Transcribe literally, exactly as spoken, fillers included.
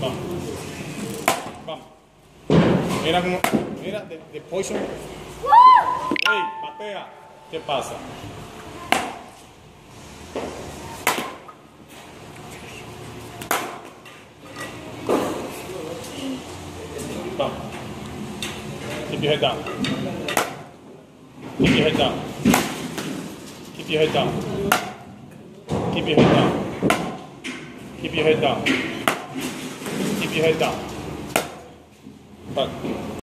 Vamos. Vamos. Mira como. Mira, de, de poison. ¡Ey! Patea. ¿Qué pasa? Vamos. Keep your head down. Keep your head down. Keep your head down. Keep your head down. Keep your head down. Keep your head down. But